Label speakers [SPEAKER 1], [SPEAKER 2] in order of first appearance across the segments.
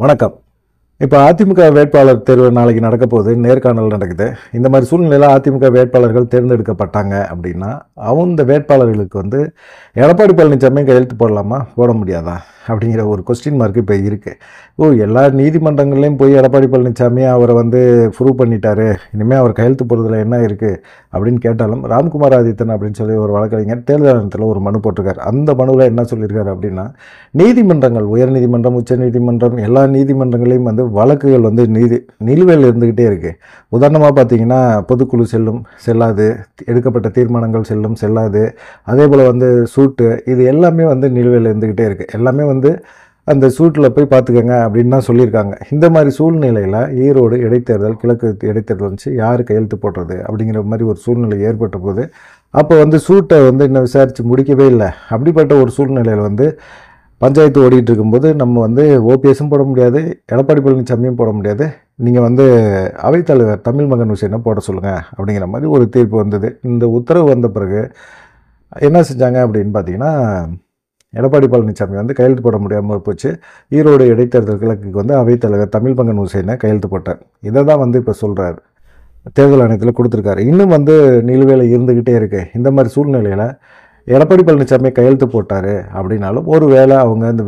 [SPEAKER 1] வணக்கம். இப்போ அதிமுக வேட்பாளர் தேர்வு நாளைக்கு நடக்க போகுது, நேர்காணல் நடக்குது. இந்த மாதிரி சூழ்நிலையில் அதிமுக வேட்பாளர்கள் தேர்ந்தெடுக்கப்பட்டாங்க அப்படின்னா, அந்த வேட்பாளர்களுக்கு எடப்பாடி பழனிசாமி கையெழுத்து போடலாமா, போட முடியாதா அப்படிங்கிற ஒரு கொஸ்டின் மார்க் இப்போ இருக்குது. எல்லா நீதிமன்றங்கள்லையும் போய் எடப்பாடி பழனிசாமி அவரை ப்ரூவ் பண்ணிட்டாரு, இனிமேல் அவர் கையெழுத்து போடுறதுல என்ன இருக்குது அப்படின்னு கேட்டாலும், ராம்குமார் ஆதித்தன் அப்படின்னு சொல்லி ஒரு வழக்கறிஞர் தேர்தல் ஆணையத்தில் ஒரு மனு போட்டிருக்காரு. அந்த மனுவில் என்ன சொல்லியிருக்காரு அப்படின்னா, நீதிமன்றங்கள், உயர்நீதிமன்றம், உச்சநீதிமன்றம், எல்லா நீதிமன்றங்களையும் வழக்குகள் நிலுவையில் இருந்துக்கிட்டே இருக்குது. உதாரணமாக பார்த்தீங்கன்னா, பொதுக்குழு செல்லாது, எடுக்கப்பட்ட தீர்மானங்கள் செல்லாது, அதே போல் சூட்டு, இது எல்லாமே நிலுவையில் இருந்துக்கிட்டே இருக்குது. எல்லாமே அந்த சூட்டில் போய் பார்த்துக்கங்க அப்படின்னு தான் சொல்லியிருக்காங்க. இந்த மாதிரி சூழ்நிலையில் ஈரோடு இடைத்தேர்தல், கிழக்கு இடைத்தேர்தல் யார் கையெழுத்து போடுறது அப்படிங்கிற மாதிரி ஒரு சூழ்நிலை ஏற்பட்ட போது, அப்போ சூட்டை இன்னும் விசாரித்து முடிக்கவே இல்லை. அப்படிப்பட்ட ஒரு சூழ்நிலையில் பஞ்சாயத்து ஓடிட்டு இருக்கும்போது நம்ம ஓபிஎஸும் போட முடியாது, எடப்பாடி பழனிசாமியும் போட முடியாது, நீங்கள் அவைத்தலைவர் தமிழ் மகன் ஹுசைனை போட சொல்லுங்கள் அப்படிங்கிற மாதிரி ஒரு தீர்ப்பு வந்தது. இந்த உத்தரவு வந்த பிறகு என்ன செஞ்சாங்க அப்படின்னு பார்த்தீங்கன்னா, எடப்பாடி பழனிசாமி கையெழுத்து போட முடியாமல் போச்சு. ஈரோடு இடைத்தேர்தல் கிழக்குக்கு அவைத்தலைவர் தமிழ் மகன் ஹுசைனை கையெழுத்து போட்டார். இதை தான் இப்போ சொல்கிறார், தேர்தல் ஆணையத்தில் கொடுத்துருக்காரு. இன்னும் நிலுவையில் இருந்துக்கிட்டே இருக்குது. இந்த மாதிரி சூழ்நிலையில் எடப்பாடி பழனிசாமி கையெழுத்து போட்டார் அப்படின்னாலும், ஒரு வேளை அவங்க அந்த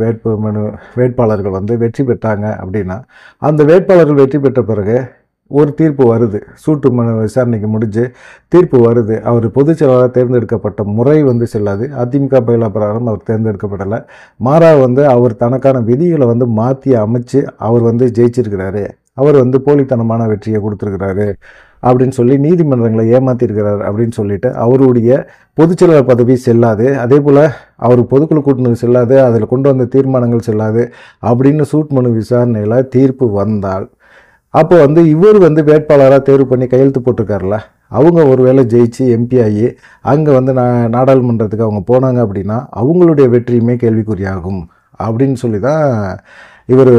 [SPEAKER 1] வேட்பாளர்கள் வெற்றி பெற்றாங்க அப்படின்னா, அந்த வேட்பாளர்கள் வெற்றி பெற்ற பிறகு ஒரு தீர்ப்பு வருது, சூட்டு மனு விசாரணைக்கு முடிஞ்சு தீர்ப்பு வருது. அவர் பொதுச் செயலாளராக தேர்ந்தெடுக்கப்பட்ட முறை செல்லாது, அதிமுக பயிலா பிரகாரம் அவர் தேர்ந்தெடுக்கப்படலை, மாறாக அவர் தனக்கான விதிகளை மாற்றி அமைச்சு அவர் ஜெயிச்சிருக்கிறாரு, அவர் போலித்தனமான வெற்றியை கொடுத்துருக்கிறாரு அப்படின்னு சொல்லி நீதிமன்றங்களை ஏமாற்றிருக்கிறார் அப்படின்னு சொல்லிட்டு அவருடைய பொதுச்செயலாளர் பதவி செல்லாது, அதே போல் அவர் பொதுக்குழு கூட்டினது செல்லாது, அதில் கொண்டு வந்த தீர்மானங்கள் செல்லாது அப்படின்னு சூட் மனு விசாரணையில் தீர்ப்பு வந்தால், அப்போ இவர் வேட்பாளராக தேர்வு பண்ணி கையெழுத்து போட்டிருக்காருல, அவங்க ஒருவேளை ஜெயிச்சு எம்பி ஆகி அங்கே நாடாளுமன்றத்துக்கு அவங்க போனாங்க அப்படின்னா அவங்களுடைய வெற்றியுமே கேள்விக்குறியாகும் அப்படின்னு சொல்லி தான் இவர்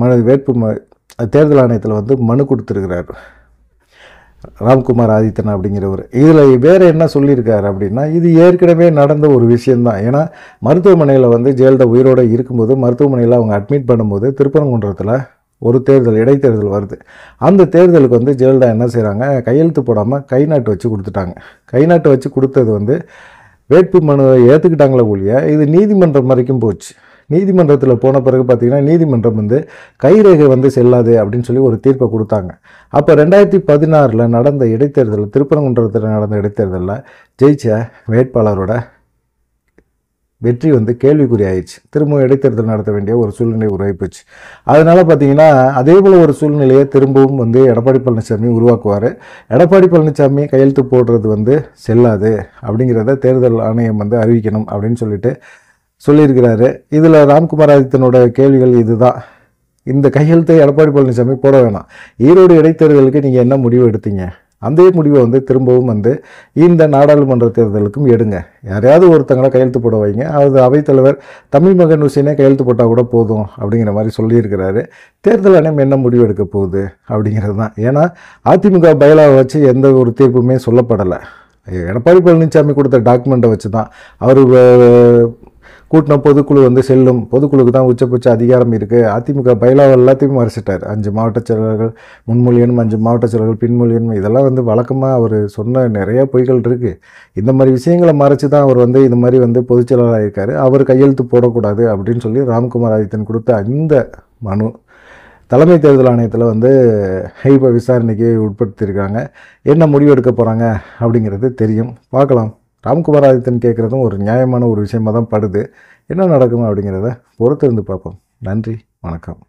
[SPEAKER 1] தேர்தல் ஆணையத்தில் மனு கொடுத்துருக்கிறார் ராம்குமார் ஆதித்தன் அப்படிங்கிறவர். இதில் வேறு என்ன சொல்லியிருக்காரு அப்படின்னா, இது ஏற்கனவே நடந்த ஒரு விஷயந்தான். ஏன்னா மருத்துவமனையில் ஜெயலலிதா உயிரோடு இருக்கும்போது மருத்துவமனையில் அவங்க அட்மிட் பண்ணும்போது திருப்பரங்குன்றத்தில் ஒரு இடைத்தேர்தல் வருது. அந்த தேர்தலுக்கு ஜெயலலிதா என்ன செய்கிறாங்க, கையெழுத்து போடாமல் கை நாட்டு வச்சு கொடுத்துட்டாங்க. கை நாட்டு வச்சு கொடுத்தது வேட்பு மனுவை ஏற்றுக்கிட்டாங்களே ஒழிய இது நீதிமன்றம் வரைக்கும் போச்சு. நீதிமன்றத்தில் போன பிறகு பார்த்திங்கன்னா, நீதிமன்றம் கைரேகை செல்லாது அப்படின்னு சொல்லி ஒரு தீர்ப்பை கொடுத்தாங்க. அப்போ 2016 நடந்த இடைத்தேர்தலில், திருப்பரங்குன்றத்தில் நடந்த இடைத்தேர்தலில் ஜெயிச்ச வேட்பாளரோட வெற்றி கேள்விக்குறி ஆயிடுச்சு. திரும்பவும் இடைத்தேர்தல் நடத்த வேண்டிய ஒரு சூழ்நிலை உருவாயிப்போச்சு. அதனால் பார்த்திங்கன்னா, அதே போல் ஒரு சூழ்நிலையை திரும்பவும் எடப்பாடி பழனிசாமி உருவாக்குவார். எடப்பாடி பழனிசாமி கையெழுத்து போடுறது செல்லாது அப்படிங்கிறத தேர்தல் ஆணையம் அறிவிக்கணும் அப்படின்னு சொல்லியிருக்கிறாரு. இதில் ராம்குமார் ஆதித்தனோட கேள்விகள் இதுதான், இந்த கையெழுத்தை எடப்பாடி பழனிசாமி போட வேணாம், ஈரோடு இடைத்தேர்தலுக்கு நீங்கள் என்ன முடிவு எடுத்தீங்க, அந்த முடிவை திரும்பவும் இந்த நாடாளுமன்ற தேர்தலுக்கும் எடுங்க, யாரையாவது ஒருத்தங்களை கையெழுத்து போட வைங்க, அது அவைத்தலைவர் தமிழ் மகன் ஹுசைனே கையெழுத்து போட்டால் கூட போதும் அப்படிங்கிற மாதிரி சொல்லியிருக்கிறாரு. தேர்தல் ஆணையம் என்ன முடிவு எடுக்க போகுது அப்படிங்கிறது தான். ஏன்னா அதிமுக பயிலாவை வச்சு எந்த ஒரு தீர்ப்புமே சொல்லப்படலை. எடப்பாடி பழனிசாமி கொடுத்த டாக்குமெண்ட்டை வச்சு தான் அவர் கூட்டின பொதுக்குழு செல்லும், பொதுக்குழுக்கு தான் உச்சபட்ச அதிகாரம் இருக்குது, அதிமுக பயிலாவை எல்லாத்தையும் மறைச்சிட்டார். 5 மாவட்ட செயலர்கள் முன்மொழியணும், 5 மாவட்ட செயலர்கள் பின்மொழியணும், இதெல்லாம் வழக்கமாக அவர் சொன்ன நிறைய பொய்கள் இருக்குது. இந்த மாதிரி விஷயங்களை மறைச்சி தான் அவர் இது மாதிரி பொதுச் செயலாளராக இருக்கார். அவர் கையெழுத்து போடக்கூடாது அப்படின்னு சொல்லி ராம்குமார் ஆதித்தன் கொடுத்த இந்த மனு தலைமை தேர்தல் ஆணையத்தில் இப்போ விசாரணைக்கு உட்படுத்தியிருக்காங்க. என்ன முடிவு எடுக்க போகிறாங்க அப்படிங்கிறது தெரியும், பார்க்கலாம். ராம்குமார் ஆதித்தன் கேட்குறதும் ஒரு நியாயமான ஒரு விஷயமாக தான் படுது. என்ன நடக்கும் அப்படிங்கிறத பொறுத்திருந்து பார்ப்போம். நன்றி, வணக்கம்.